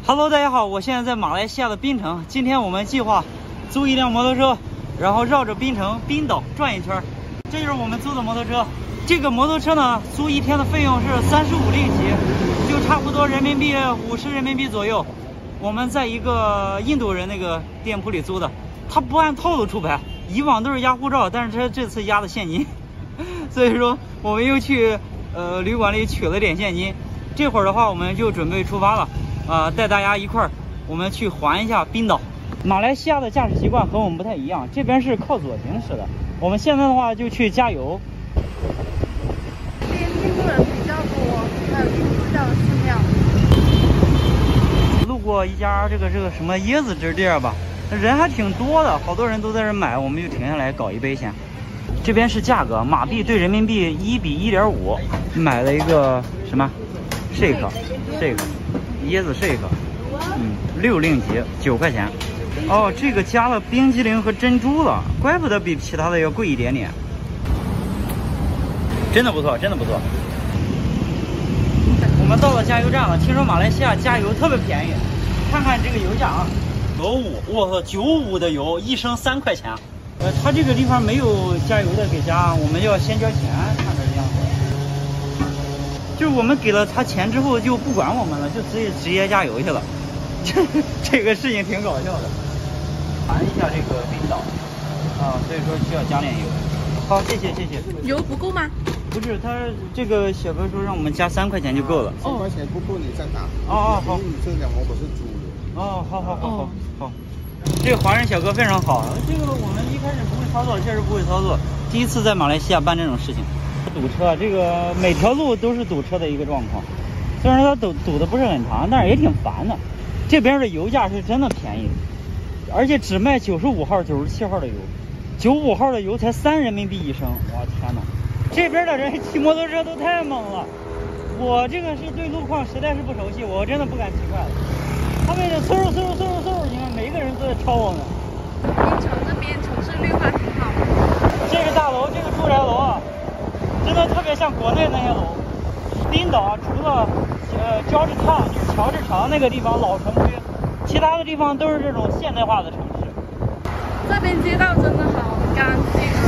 Hello， 大家好，我现在在马来西亚的槟城。今天我们计划租一辆摩托车，然后绕着槟城滨岛转一圈。这就是我们租的摩托车。这个摩托车呢，租一天的费用是35令吉，就差不多人民币50人民币左右。我们在一个印度人那个店铺里租的，他不按套路出牌，以往都是押护照，但是他这次押的现金，所以说我们又去旅馆里取了点现金。这会儿的话，我们就准备出发了，带大家一块儿我们去环一下滨岛。马来西亚的驾驶习惯和我们不太一样，这边是靠左行驶的。我们现在的话就去加油。 这边印度人比较多，还有印度教的寺庙。 路过一家这个什么椰子汁店吧，人还挺多的，好多人都在这买，我们就停下来搞一杯先。这边是价格，马币对人民币1比1.5，买了一个什么 shake 椰子 shake， 6令吉9块钱。哦，这个加了冰激凌和珍珠了，怪不得比其他的要贵一点点。真的不错，真的不错。我们到了加油站了，听说马来西亚加油特别便宜，看看这个油价啊，95，我操，95的油，1升3块钱。他这个地方没有加油的给加，我们要先交钱，看这样子。就是我们给了他钱之后就不管我们了，就直接加油去了。这个事情挺搞笑的。玩一下这个冰岛所以说需要加点油。好，谢谢。 油不够吗？ 不是，他这个小哥说让我们加3块钱就够了。 3块钱不够你再打。 好。 因为你这2毛不是猪油。 好。这个华人小哥非常好，这个我们一开始不会操作，确实不会操作，第一次在马来西亚办这种事情。堵车，这个每条路都是堵车的一个状况，虽然它堵的不是很长，但是也挺烦的。这边的油价是真的便宜，而且只卖95号、97号的油，95号的油才3人民币1升，我天哪！这边的人骑摩托车都太猛了，我这个是对路况实在是不熟悉，我真的不敢骑快了。他们就嗖，你看每一个人都在超我们。 槟城那边城市绿化挺好的。 这个大楼，这个住宅楼啊，真的特别像国内那些楼。滨岛除了Georgetown就是乔治城那个地方老城区，其他的地方都是这种现代化的城市。 这边街道真的好干净啊。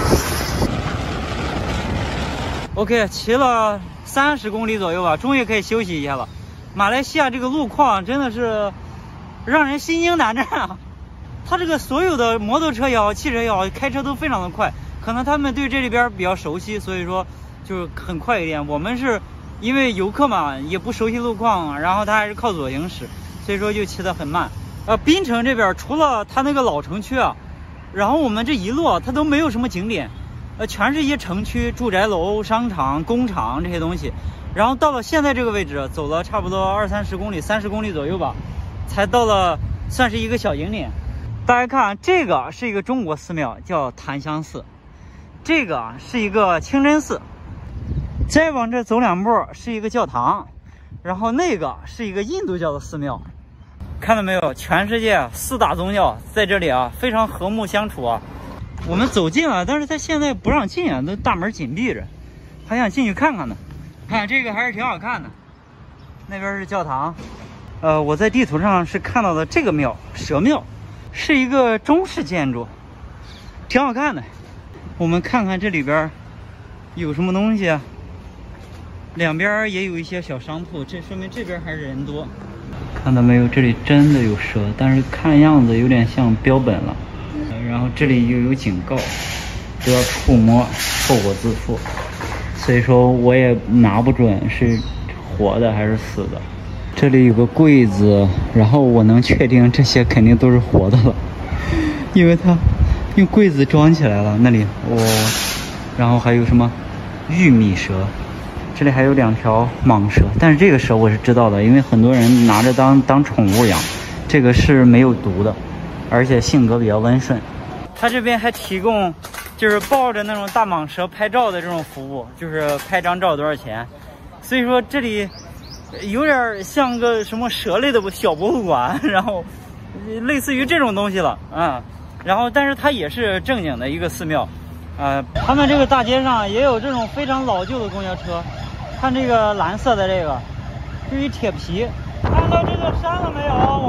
OK， 骑了30公里左右吧，终于可以休息一下了。马来西亚这个路况真的是让人心惊胆战啊！他这个所有的摩托车也好，汽车也好，开车都非常的快，可能他们对这里边比较熟悉，所以说就是很快一点。我们是因为游客嘛，也不熟悉路况，然后他还是靠左行驶，所以说就骑得很慢。槟城这边除了他那个老城区啊，然后我们这一路它都没有什么景点，全是一些城区、住宅楼、商场、工厂这些东西。然后到了现在这个位置，走了差不多20-30公里，30公里左右吧，才到了算是一个小景点。大家看，这个是一个中国寺庙，叫檀香寺，这个是一个清真寺，再往这走2步是一个教堂，然后那个是一个印度教的寺庙。看到没有，全世界4大宗教在这里啊，非常和睦相处啊。我们走近了，但是他现在不让进啊，都大门紧闭着，还想进去看看呢。看这个还是挺好看的，那边是教堂。我在地图上是看到的这个庙，蛇庙，是一个中式建筑，挺好看的。我们看看这里边有什么东西啊，两边也有一些小商铺，这说明这边还是人多。看到没有，这里真的有蛇，但是看样子有点像标本了。然后这里又有警告，不要触摸，后果自负。所以说我也拿不准是活的还是死的。这里有个柜子，然后我能确定这些肯定都是活的了，因为它用柜子装起来了。那里然后还有什么玉米蛇，这里还有2条蟒蛇，但是这个蛇我是知道的，因为很多人拿着当宠物养。这个是没有毒的，而且性格比较温顺。他这边还提供就是抱着那种大蟒蛇拍照的这种服务，就是拍张照多少钱。所以说这里有点像个什么蛇类的小博物馆，然后类似于这种东西了然后但是它也是正经的一个寺庙他们这个大街上也有这种非常老旧的公交车，看这个蓝色的这个，是一铁皮。看到这个山了没有？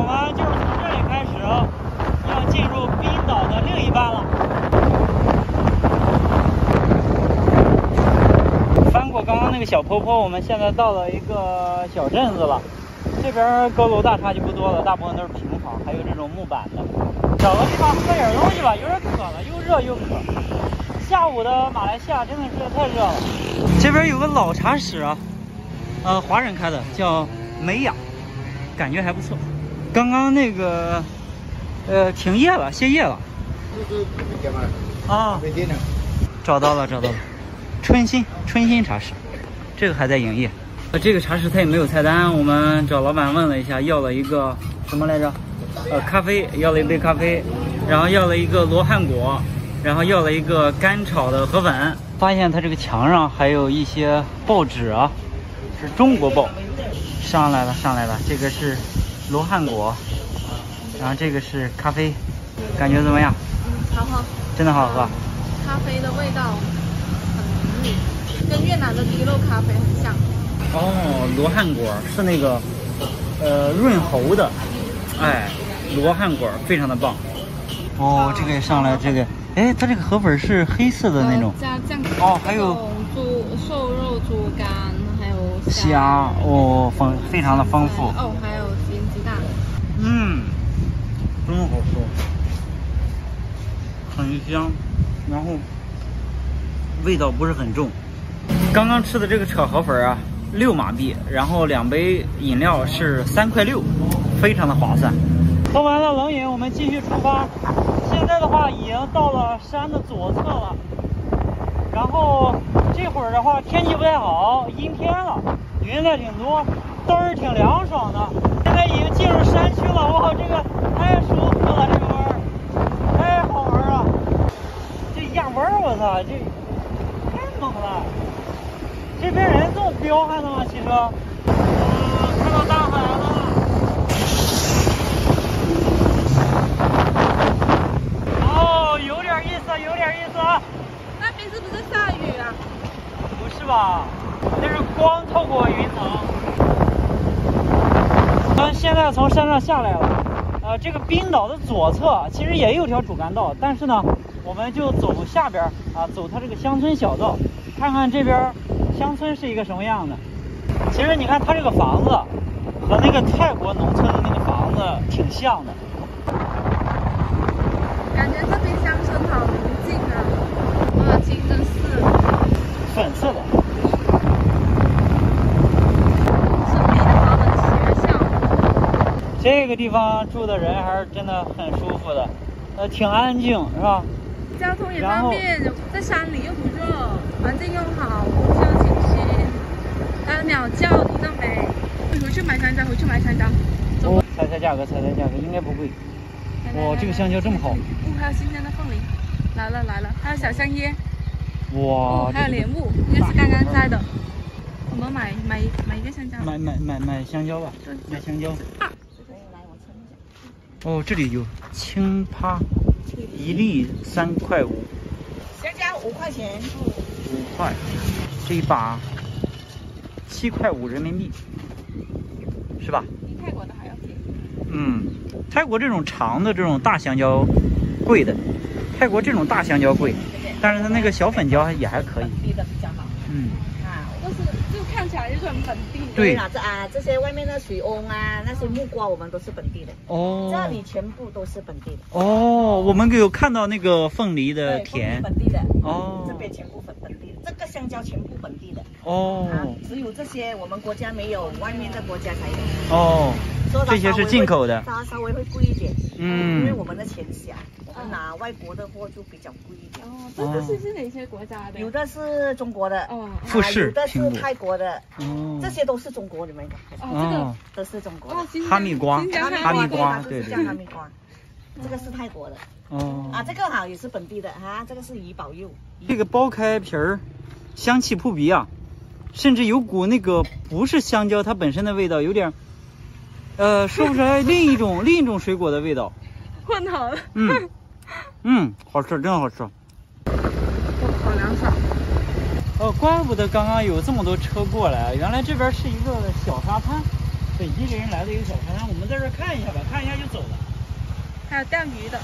小坡坡，我们现在到了一个小镇子了。这边高楼大厦就不多了，大部分都是平房，还有这种木板的。找个地方喝点东西吧，有点渴了，又热又渴。下午的马来西亚真的是太热了。这边有个老茶室啊，华人开的，叫美雅，感觉还不错。刚刚那个停业了，歇业了。啊，找到了，春心茶室，这个还在营业。这个茶室它也没有菜单，我们找老板问了一下，要了一个什么来着？咖啡，要了一杯咖啡，然后要了一个罗汉果，然后要了一个干炒的河粉。发现它这个墙上还有一些报纸啊，是中国报。上来了，这个是罗汉果，然后这个是咖啡，感觉怎么样？ 好喝， 真的好喝。 咖啡的味道很浓郁，跟越南的滴漏咖啡很像。 哦，罗汉果是那个润喉的，哎，罗汉果非常的棒。哦，这个也上来，这个，哎，它这个河粉是黑色的那种。 加酱。 哦，还有瘦肉猪肝，还有虾，哦，非常的丰富。 哦，还有煎鸡蛋。 真好吃，很香，然后味道不是很重。刚刚吃的这个炒河粉啊，6马币，然后2杯饮料是3块6，非常的划算。喝完了冷饮，我们继续出发。现在的话已经到了山的左侧了，然后这会儿的话天气不太好，阴天了，云彩挺多，都是挺凉爽的。现在已经进入山区了，哇，这个太舒服了，这个弯儿太好玩了。这压弯儿，我操，这太猛了！这边人这么彪悍的吗？骑车？看到大海了。哦，有点意思。 那边是不是下雨啊？ 不是吧？那是光透过云层。现在从山上下来了。这个冰岛的左侧其实也有条主干道，但是呢，我们就走下边啊，走它这个乡村小道，看看这边乡村是一个什么样的。其实你看它这个房子和那个泰国农村的那个房子挺像的。 感觉这边乡村好宁静啊！哇，清真寺， 粉色的。 是彼得华文学校。 这个地方住的人还是真的很舒服的，挺安静，是吧？ 交通也方便，在山里又不热，环境又好，空气又清新，还有鸟叫，听到没？回去买香蕉，走吧。 猜价格，应该不贵。哇，这个香蕉这么好。 还有新鲜的凤梨，来了，还有小香椰。 哇， 还有莲雾，应该是刚刚摘的。我们买一个香蕉。 买香蕉吧。 对， 买香蕉。 来，我称一下。 哦，这里有青趴，一粒3块5。 香蕉5块钱。 5块，这一把7块5人民币，是吧？ 比泰国的还要便宜。 泰国这种长的这种大香蕉贵的，泰国这种大香蕉贵，但是它那个小粉蕉也还可以。 本地的比较好。就看起来就是很本地。 对啦，这些外面的水翁啊，那些木瓜我们都是本地的。 哦。 这里全部都是本地的。 哦，我们有看到那个凤梨的田。 本地的。 哦。 这边全部本地的，这个香蕉全部本地的。 哦。 只有这些我们国家没有，外面的国家才有。 哦。这些是进口的。 它稍微会贵一点。 因为我们的钱小，我们拿外国的货就比较贵一点。 这个是哪些国家的？ 有的是中国的， 富士， 有的是泰国的，这些都是中国的，你们看。 这个都是中国的。 哈密瓜， 对， 哈密瓜。 这个是泰国的。这个好也是本地的哈，这个是怡宝柚。 这个剥开皮儿，香气扑鼻啊，甚至有股那个不是香蕉它本身的味道，有点。说不出来另一种水果的味道， 混合了。 好吃，真好吃。 好凉爽。 怪不得刚刚有这么多车过来，原来这边是一个小沙滩，北极人来的一个小沙滩。我们在这看一下吧，看一下就走了。 还有钓鱼的。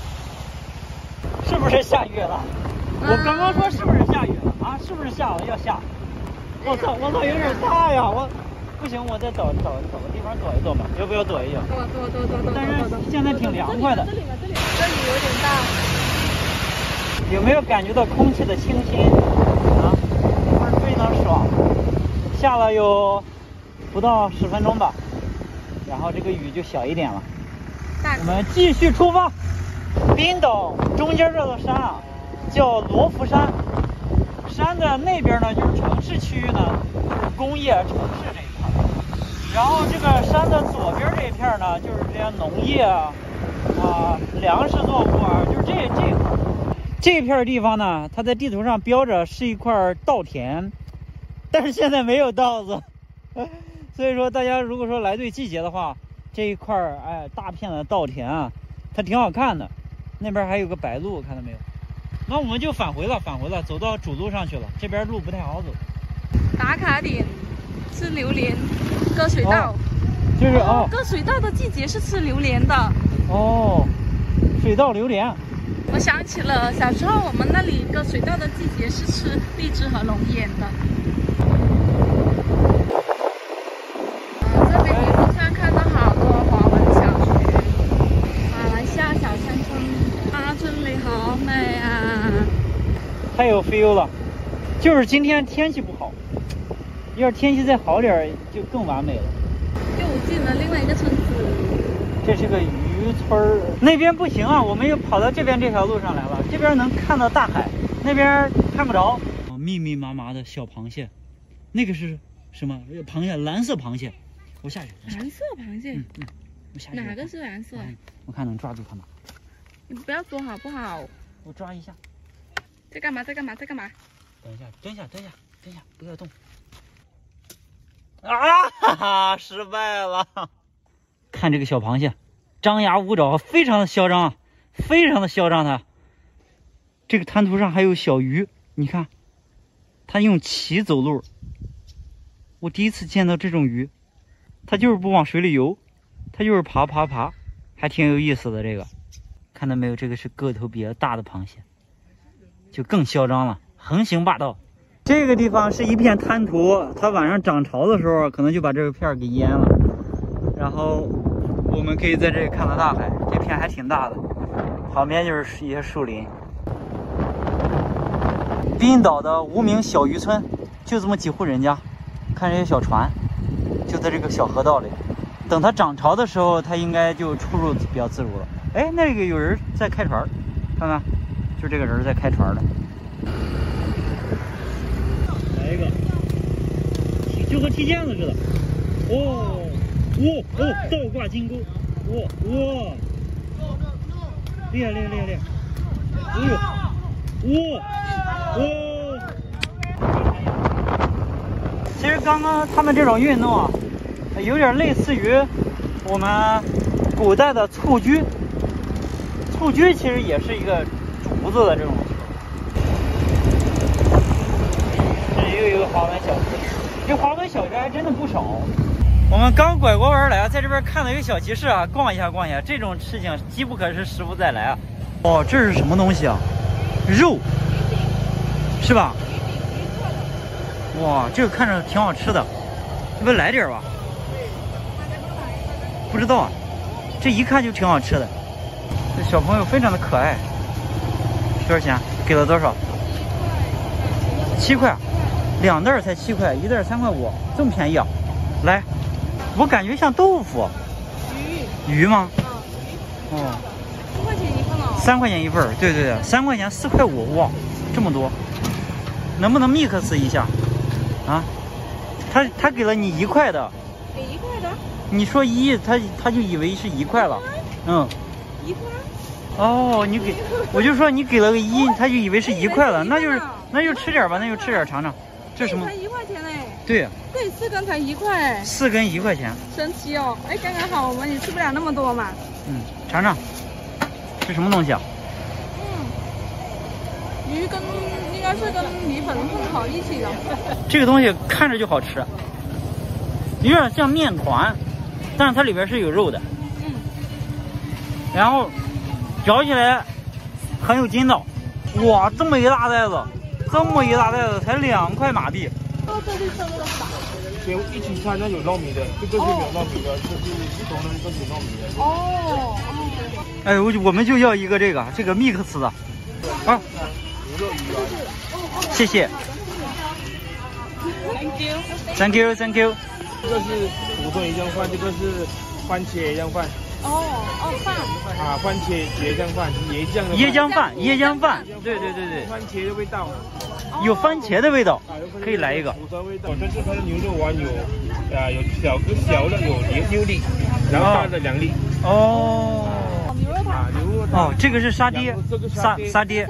是不是下雨了？我刚刚说是不是下雨了啊？是不是下了？要下。 我操，有点大呀！我不行，我再找个地方躲一躲吧，要不要躲一躲？躲。但是现在挺凉快的。 这里有点大。 有没有感觉到空气的清新啊？非常爽。下了有不到10分钟吧，然后这个雨就小一点了。我们继续出发。冰岛中间这座山啊，叫罗浮山。山的那边呢，就是城市区域呢，就是工业城市这一块。然后这个山的左边这一片呢，就是这些农业啊，粮食作物啊，就是这片地方呢，它在地图上标着是一块稻田，但是现在没有稻子，所以说大家如果说来对季节的话，这一块大片的稻田啊，它挺好看的。那边还有个白鹭，看到没有？那我们就返回了，走到主路上去了。这边路不太好走。 打卡点吃榴莲，割水稻。 就是割水稻的季节是吃榴莲的。 水稻榴莲。 我想起了小时候我们那里割水稻的季节是吃荔枝和龙眼的。这边一路上看到好多华文小学，马来西亚小乡村，这里好美啊！ 太有 feel 了，就是今天天气不好，要是天气再好点就更完美了。 又进了另外一个村子， 这是个渔村，那边不行啊，我们又跑到这边这条路上来了，这边能看到大海，那边看不着。密密麻麻的小螃蟹，那个是什么螃蟹？蓝色螃蟹。我下去。 蓝色螃蟹。 我下去。 哪个是蓝色？ 我看能抓住它吗？ 你不要说好不好？ 我抓一下。 在干嘛？等一下，不要动。 哈哈，失败了。看这个小螃蟹，张牙舞爪，非常的嚣张。它这个滩涂上还有小鱼，你看，它用鳍走路。我第一次见到这种鱼，它就是不往水里游，它就是爬，还挺有意思的。这个看到没有？这个是个头比较大的螃蟹，就更嚣张了，横行霸道。这个地方是一片滩涂，它晚上涨潮的时候可能就把这个片给淹了，然后我们可以在这里看到大海，这片还挺大的，旁边就是一些树林。冰岛的无名小渔村就这么几户人家，看这些小船就在这个小河道里，等它涨潮的时候它应该就出入比较自如了。那个有人在开船，看看，就这个人在开船的。来一个，就和踢毽子似的。倒挂金钩，哇，厉害！其实刚刚他们这种运动啊，有点类似于我们古代的蹴鞠。蹴鞠其实也是一个竹子的这种球。这又有一个华文小学，这华文小学还真的不少。我们刚拐过弯来，在这边看到一个小集市啊，逛一下，这种事情机不可失，时不再来啊。这是什么东西啊？肉，是吧？哇，这个看着挺好吃的，要不来点吧？不知道啊，这一看就挺好吃的。这小朋友非常的可爱。多少钱？给了多少？7块，2袋才7块，1袋3块5，这么便宜啊！来，我感觉像豆腐。鱼吗？哦，4块钱一份哦。3块钱一份，对，3块钱4块5，哇，这么多，能不能 mix 一下？啊，他给了你1块的。给1块的？你说1，他就以为是1块了。1块。哦，我就说你给了个1，他就以为是1块了，那就吃点吧，尝尝。这是什么？才1块钱嘞。对，4根才1块。4根1块钱。神奇哦！刚刚好，我们也吃不了那么多嘛。尝尝，这什么东西啊？鱼跟应该是跟米粉混好一起的。这个东西看着就好吃，有点像面团，但是它里边是有肉的。然后嚼起来很有筋道。哇，这么一大袋子才2块马币， 这绿色那个是吧？ 对，一起穿的有糯米的，这个是没有糯米的，这是不同的，这是有糯米的。 哦。 哎，我们就要一个这个 mix 的。啊， 牛肉鱼丸。 谢谢。Thank you. 这个是普通椰浆饭，这个是番茄椰浆饭。 饭。 啊，番茄椰浆饭， 椰浆饭，对。 番茄的味道。 有番茄的味道，可以来一个。 味道，但是它的牛肉丸有小的有6粒，然后大的2粒。 哦。牛肉汤。 牛肉汤。 哦，这个是沙爹，沙爹。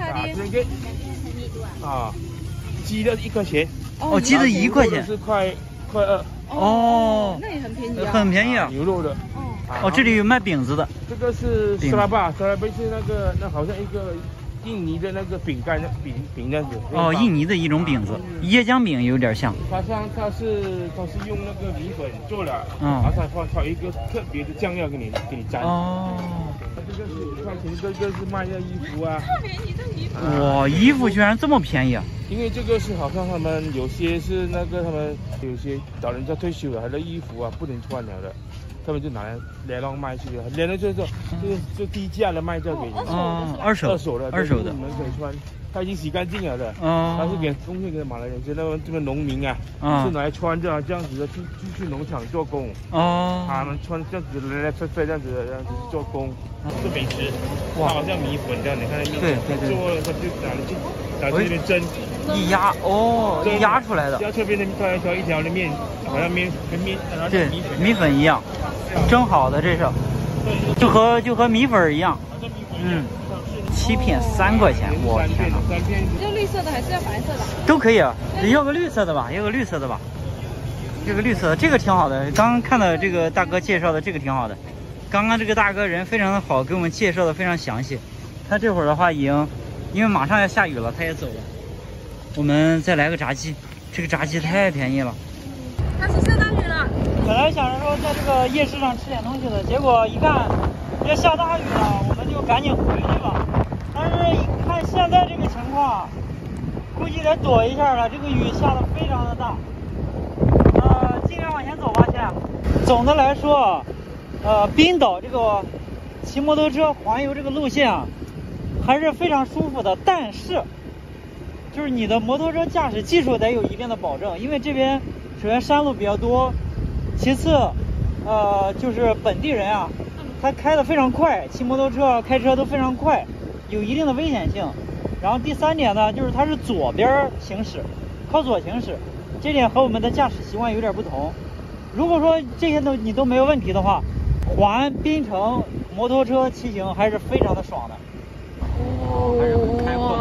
啊，鸡的1块钱。 哦，鸡的1块钱。 是块2。 哦，那也很便宜啊。 很便宜啊。 牛肉的。 哦，这里有卖饼子的。这个是沙拉巴是那好像一个印尼的那个饼干饼样子。 哦，印尼的一种饼子，椰浆饼有点像。 它是用那个米粉做了，然后它放一个特别的酱料给你沾。 哦。 这个是1块钱，这个是卖的衣服啊。 特别宜的衣服。 哇，衣服居然这么便宜啊！ 因为这个是好像他们有些是他们有些老人家退休了，他的衣服啊不能穿了的。他们就拿来流浪卖去了，连了就低价的卖掉给你。 二手的， 你们可以穿，他已经洗干净了的。他是贡献给马来人，就这个农民啊，是拿来穿着这样子的去农场做工。他们穿这样子来来这样子做工。这美食，哇，好像米粉这样，你看那面粉做了，他就拿这边蒸， 一压压出来的。 压这边的一条的面，好像面， 对，米粉一样。蒸好的这是，就和米粉一样。7片3块钱，我天哪！ 要绿色的还是要白色的？ 都可以啊，要个绿色的吧，这个绿色的这个挺好的。刚刚看到这个大哥介绍的这个挺好的。刚刚这个大哥人非常的好，给我们介绍的非常详细。他这会儿的话因为马上要下雨了，他也走了。我们再来个炸鸡，这个炸鸡太便宜了。 开始下大雨了。 本来想着说在这个夜市上吃点东西的，结果一看要下大雨了，我们就赶紧回去吧。但是一看现在这个情况，估计得躲一下了。这个雨下的非常的大。尽量往前走吧，先。总的来说，冰岛这个骑摩托车环游这个路线啊，还是非常舒服的。但是，就是你的摩托车驾驶技术得有一定的保证，因为这边首先山路比较多。其次，就是本地人啊，他开得非常快，骑摩托车、开车都非常快，有一定的危险性。然后第3点呢，就是它是左边行驶，靠左行驶，这点和我们的驾驶习惯有点不同。如果说这些你都没有问题的话，环槟城摩托车骑行还是非常的爽的。还是很开阔的。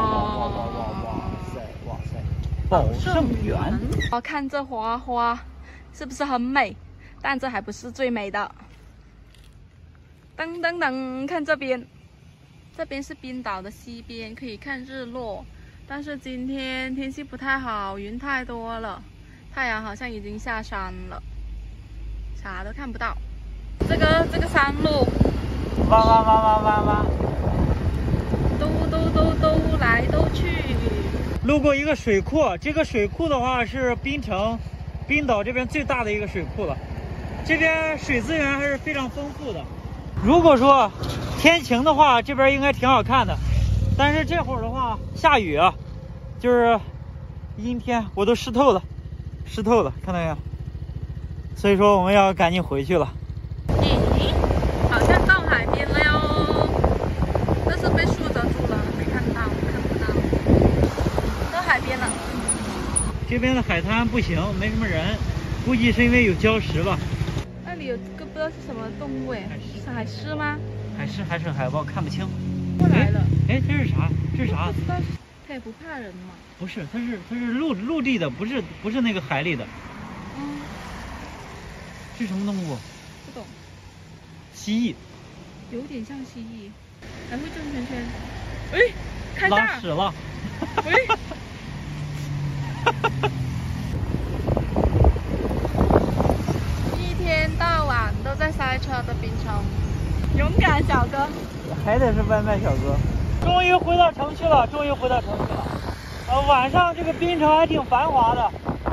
哇塞！宝盛园， 看这花。是不是很美？但这还不是最美的。噔，看这边，这边是冰岛的西边，可以看日落。但是今天天气不太好，云太多了，太阳好像已经下山了，啥都看不到。这个山路， 弯， 兜来兜去。 路过一个水库，这个水库的话是冰岛这边最大的一个水库了，这边水资源还是非常丰富的。如果说天晴的话，这边应该挺好看的，但是这会儿的话下雨啊，就是阴天，我都湿透了，看到没有？所以说我们要赶紧回去了。 好像到海边了哟，但是被树遮住了，看不到。到海边了。 这边的海滩不行，没什么人，估计是因为有礁石吧。 那里有个不知道是什么动物哎，是海狮吗？ 海狮还是海豹，看不清。 过来了。 哎，这是啥？ 不知道，它也不怕人嘛。 不是，它是陆地的，不是那个海里的。是什么动物？ 不懂。 蜥蜴。 有点像蜥蜴，还会转圈圈。哎，开大。 拉屎了。 哎。一天到晚都在塞车的槟城，勇敢小哥， 还得是外卖小哥。终于回到城区了，晚上这个槟城还挺繁华的，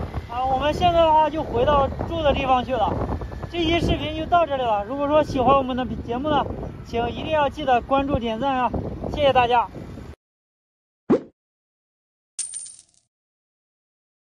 我们现在的话就回到住的地方去了。这期视频就到这里了。如果说喜欢我们的节目呢，请一定要记得关注、点赞啊！谢谢大家。